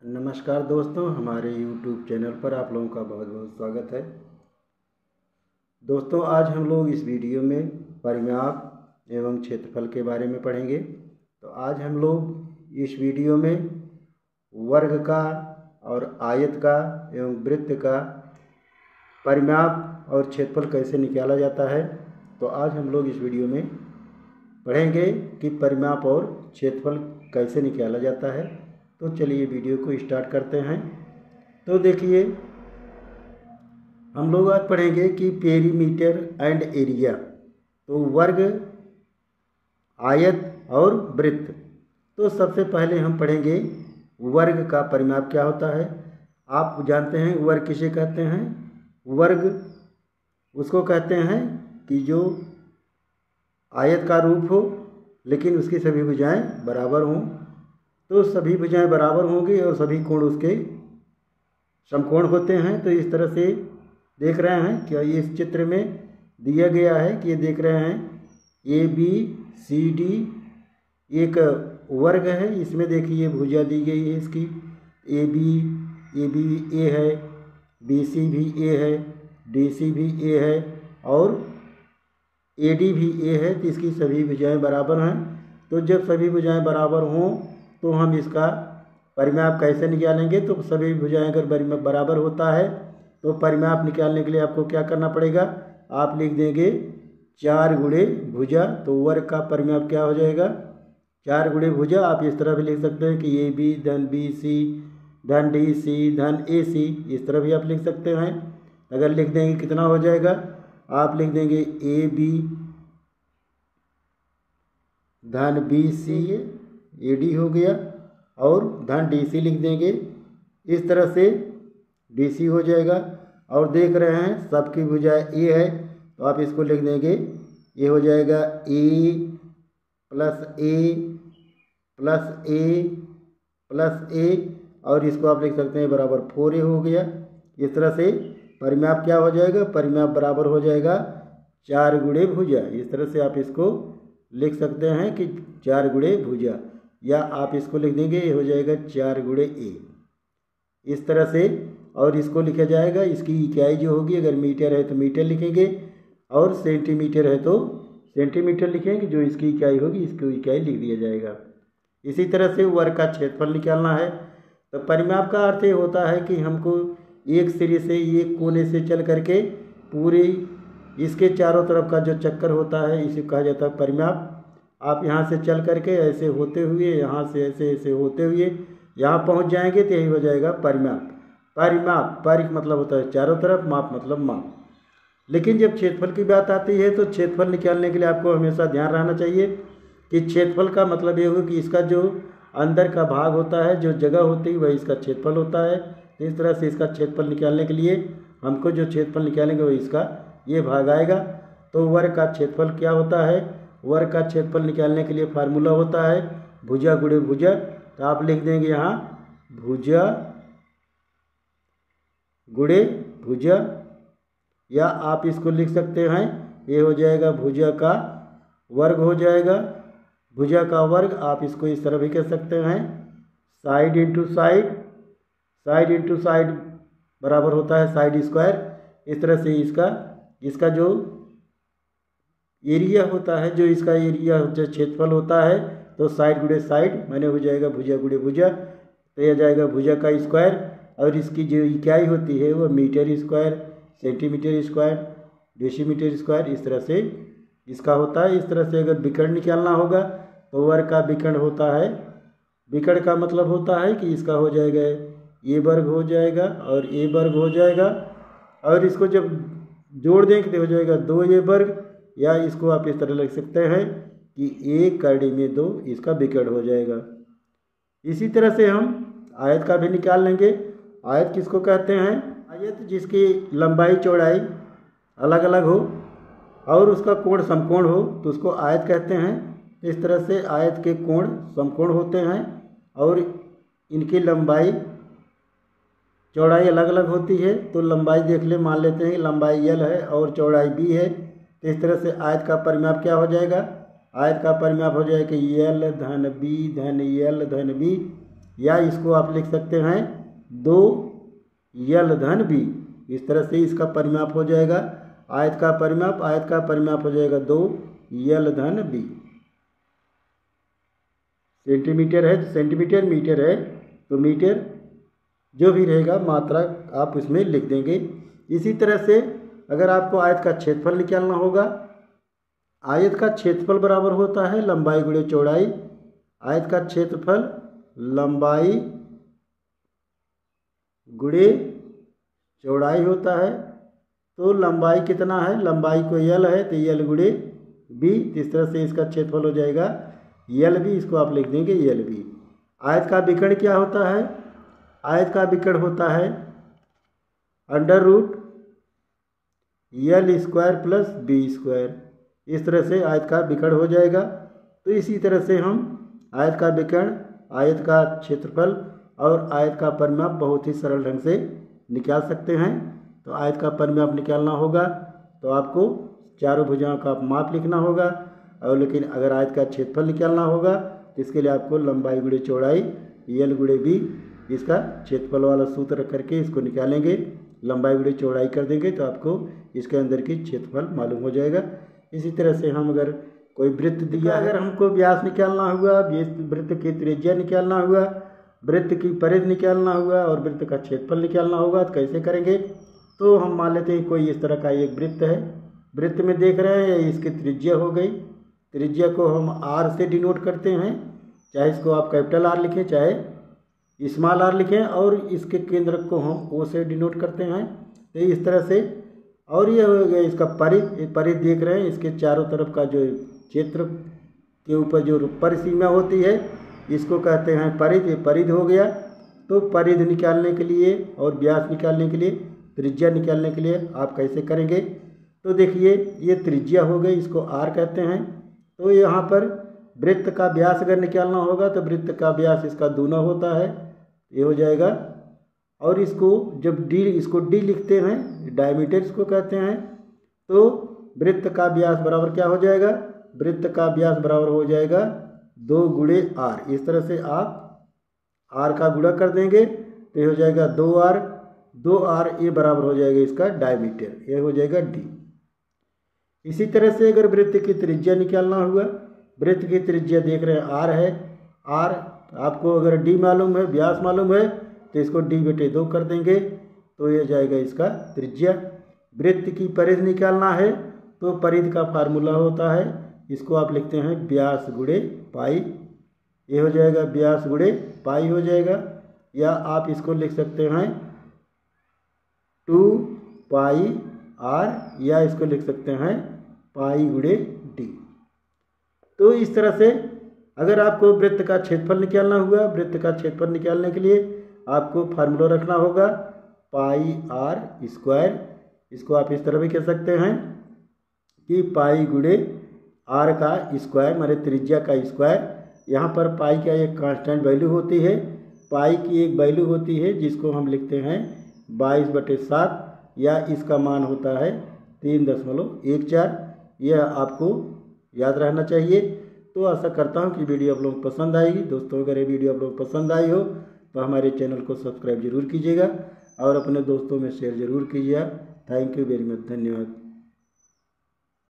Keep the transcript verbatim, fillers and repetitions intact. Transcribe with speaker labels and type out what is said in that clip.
Speaker 1: नमस्कार दोस्तों, हमारे यूट्यूब चैनल पर आप लोगों का बहुत बहुत स्वागत है। दोस्तों, आज हम लोग इस वीडियो में परिमाप एवं क्षेत्रफल के बारे में पढ़ेंगे। तो आज हम लोग इस वीडियो में वर्ग का और आयत का एवं वृत्त का परिमाप और क्षेत्रफल कैसे निकाला जाता है, तो आज हम लोग इस वीडियो में पढ़ेंगे कि परिमाप और क्षेत्रफल कैसे निकाला जाता है। तो चलिए वीडियो को स्टार्ट करते हैं। तो देखिए, हम लोग आज पढ़ेंगे कि पेरीमीटर एंड एरिया। तो वर्ग, आयत और वृत्त। तो सबसे पहले हम पढ़ेंगे वर्ग का परिमाप क्या होता है। आप जानते हैं वर्ग किसे कहते हैं। वर्ग उसको कहते हैं कि जो आयत का रूप हो लेकिन उसकी सभी भुजाएं बराबर हों। तो सभी भुजाएं बराबर होंगी और सभी कोण उसके समकोण होते हैं। तो इस तरह से देख रहे हैं क्या इस चित्र में दिया गया है कि ये देख रहे हैं ए बी सी डी एक वर्ग है। इसमें देखिए भुजा दी गई है इसकी ए बी ए बी ए है, बी सी भी ए है, डी सी भी ए है और ए डी भी ए है। तो इसकी सभी भुजाएं बराबर हैं। तो जब सभी भुजाएं बराबर हों तो हम इसका परिमाप कैसे निकालेंगे। तो सभी भुजाएं अगर बराबर होता है तो परिमाप निकालने के लिए आपको क्या करना पड़ेगा। आप लिख देंगे चार गुणे भुजा। तो वर्ग का परिमाप क्या हो जाएगा, चार गुणे भुजा। आप इस तरह भी लिख सकते हैं कि ए बी धन बी सी धन डी सी धन ए सी, इस तरह भी आप लिख सकते हैं। अगर लिख देंगे कितना हो जाएगा, आप लिख देंगे ए बी धन बी सी ए डी हो गया और धन डी सी लिख देंगे। इस तरह से डी सी हो जाएगा। और देख रहे हैं सबकी भुजा ए है तो आप इसको लिख देंगे, ये हो जाएगा A plus A plus A plus A और इसको आप लिख सकते हैं बराबर फोर ए हो गया। इस तरह से परिमाप क्या हो जाएगा, परिमाप बराबर हो जाएगा चार गुणे भुजा। इस तरह से आप इसको लिख सकते हैं कि चार गुणे भुजा, या आप इसको लिख देंगे ये हो जाएगा चार गुणे ए, इस तरह से। और इसको लिखा जाएगा, इसकी इकाई जो होगी अगर मीटर है तो मीटर लिखेंगे और सेंटीमीटर है तो सेंटीमीटर लिखेंगे। जो इसकी इकाई होगी इसको इकाई लिख दिया जाएगा। इसी तरह से वर्ग का क्षेत्रफल निकालना है। तो परिमाप का अर्थ ये होता है कि हमको एक सिरे से एक कोने से चल करके पूरी इसके चारों तरफ का जो चक्कर होता है इसे कहा जाता है परिमाप। आप यहाँ से चल करके ऐसे होते हुए यहाँ से ऐसे ऐसे होते हुए यहाँ पहुँच जाएंगे तो यही हो जाएगा परिमाप। परिमाप, परिक मतलब होता है चारों तरफ, माप मतलब माप। लेकिन जब क्षेत्रफल की बात आती है तो क्षेत्रफल निकालने के लिए आपको हमेशा ध्यान रहना चाहिए कि क्षेत्रफल का मतलब ये होगा कि इसका जो अंदर का भाग होता है, जो जगह होती है, वही इसका क्षेत्रफल होता है। तो इस तरह से इसका क्षेत्रफल निकालने के लिए हमको जो क्षेत्रफल निकालेंगे वही इसका ये भाग आएगा। तो वर्ग का क्षेत्रफल क्या होता है, वर्ग का क्षेत्रफल निकालने के लिए फार्मूला होता है भुजा गुणे भुजा। तो आप लिख देंगे यहाँ भुजा गुणे भुजा, या आप इसको लिख सकते हैं ये हो जाएगा भुजा का वर्ग हो जाएगा। भुजा का वर्ग आप इसको इस तरह भी कह सकते हैं side into side, side into side बराबर होता है साइड स्क्वायर। इस तरह से इसका इसका जो एरिया होता है, जो इसका एरिया जो क्षेत्रफल होता है, तो साइड गुणे साइड माने हो जाएगा भुजा गुणे भुजा। तो यह जाएगा भुजा का स्क्वायर और इसकी जो इकाई होती है वो metre square, centimetre square, decimetre square, इस तरह से इसका होता है। इस तरह से अगर विकर्ण निकालना होगा तो वर्ग का विकर्ण होता है, विकर्ण का मतलब होता है कि इसका हो जाएगा ए वर्ग हो जाएगा और ए वर्ग हो जाएगा और इसको जब जोड़ देंगे तो हो जाएगा दो ए वर्ग, या इसको आप इस तरह लिख सकते हैं कि एक कड़ी में दो, इसका विकर्ण हो जाएगा। इसी तरह से हम आयत का भी निकाल लेंगे। आयत किसको कहते हैं, आयत जिसकी लंबाई चौड़ाई अलग अलग हो और उसका कोण समकोण हो तो उसको आयत कहते हैं। इस तरह से आयत के कोण समकोण होते हैं और इनकी लंबाई चौड़ाई अलग अलग होती है। तो लंबाई देख ले, मान लेते हैं लंबाई एल है और चौड़ाई बी है। तो इस तरह से आयत का परिमाप क्या हो जाएगा, आयत का परिमाप हो जाएगा एल धन बी धन एल धन बी। या इसको आप लिख सकते हैं दो यल धन बी। इस तरह से इसका परिमाप हो जाएगा, आयत का परिमाप आयत का परिमाप हो जाएगा दो यल धन बी। सेंटीमीटर है तो सेंटीमीटर, मीटर है तो मीटर, जो भी रहेगा मात्रा आप उसमें लिख देंगे। इसी तरह से अगर आपको आयत का क्षेत्रफल निकालना होगा, आयत का क्षेत्रफल बराबर होता है लंबाई गुणे चौड़ाई। आयत का क्षेत्रफल लंबाई गुणे चौड़ाई होता है। तो लंबाई कितना है, लंबाई को यल है तो यल गुणे बी। इस तरह से इसका क्षेत्रफल हो जाएगा यल बी, इसको आप लिख देंगे यल बी। आयत का विकर्ण क्या होता है, आयत का विकर्ण होता है under root L square plus B square. इस तरह से आयत का विकर्ण हो जाएगा। तो इसी तरह से हम आयत का विकर्ण, आयत का क्षेत्रफल और आयत का परिमाप बहुत ही सरल ढंग से निकाल सकते हैं। तो आयत का परिमाप निकालना होगा तो आपको चारों भुजाओं का माप लिखना होगा, और लेकिन अगर आयत का क्षेत्रफल निकालना होगा तो इसके लिए आपको लंबाई गुणे चौड़ाई यल गुणे बी, इसका क्षेत्रफल वाला सूत्र करके इसको निकालेंगे, लंबाई गुणे चौड़ाई कर देंगे तो आपको इसके अंदर की क्षेत्रफल मालूम हो जाएगा। इसी तरह से हम अगर कोई वृत्त दिया, अगर हमको व्यास निकालना हुआ, वृत्त की त्रिज्या निकालना हुआ, वृत्त की परिधि निकालना हुआ और वृत्त का क्षेत्रफल निकालना होगा तो कैसे करेंगे। तो हम मान लेते हैं कोई इस तरह का एक वृत्त है, वृत्त में देख रहे हैं इसकी त्रिज्या हो गई, त्रिज्या को हम आर से डिनोट करते हैं, चाहे इसको आप कैपिटल आर लिखें चाहे स्मॉल आर लिखें, और इसके केंद्र को हम ओ से डिनोट करते हैं। तो इस तरह से, और ये हो गया इसका परिधि, परिधि देख रहे हैं इसके चारों तरफ का जो क्षेत्र के ऊपर जो परिसीमा होती है इसको कहते हैं परिधि, परिधि हो गया। तो परिधि निकालने के लिए और व्यास निकालने के लिए, त्रिज्या निकालने के लिए आप कैसे करेंगे। तो देखिए ये त्रिज्या हो गई, इसको आर कहते हैं। तो यहाँ पर वृत्त का व्यास अगर निकालना होगा तो वृत्त का व्यास इसका दूना होता है, ये हो जाएगा। और इसको जब डी, इसको डी लिखते हैं, डायमीटर इसको कहते हैं। तो वृत्त का व्यास बराबर क्या हो जाएगा, वृत्त का व्यास बराबर हो जाएगा दो गुणे आर। इस तरह से आप आर का गुणा कर देंगे तो ये हो जाएगा दो आर, दो आर ये बराबर हो जाएगा इसका डायमीटर, ये हो जाएगा डी। इसी तरह से अगर वृत्त की त्रिज्या निकालना हुआ, वृत्त की त्रिज्या देख रहे हैं आर है, आर आपको अगर डी मालूम है, व्यास मालूम है तो इसको डी बटे दो कर देंगे तो ये जाएगा इसका त्रिज्या। वृत्त की परिधि निकालना है तो परिधि का फार्मूला होता है, इसको आप लिखते हैं व्यास गुणे पाई, ये हो जाएगा व्यास गुणे पाई हो जाएगा। या आप इसको लिख सकते हैं टू पाई आर, या इसको लिख सकते हैं पाई गुणे डी। तो इस तरह से अगर आपको वृत्त का क्षेत्रफल निकालना हुआ, वृत्त का क्षेत्रफल निकालने के लिए आपको फार्मूला रखना होगा पाई आर स्क्वायर। इसको आप इस तरह भी कह सकते हैं कि पाई गुणे आर का स्क्वायर, माने त्रिज्या का स्क्वायर। यहाँ पर पाई का एक कांस्टेंट वैल्यू होती है, पाई की एक वैल्यू होती है जिसको हम लिखते हैं बाईस बटे सात, या इसका मान होता है तीन दशमलव एक चार। यह आपको याद रहना चाहिए। तो आशा करता हूँ कि वीडियो आप लोगों को पसंद आएगी। दोस्तों अगर ये वीडियो आप लोगों को पसंद आई हो तो हमारे चैनल को सब्सक्राइब जरूर कीजिएगा और अपने दोस्तों में शेयर जरूर कीजिएगा। थैंक यू वेरी मच, धन्यवाद।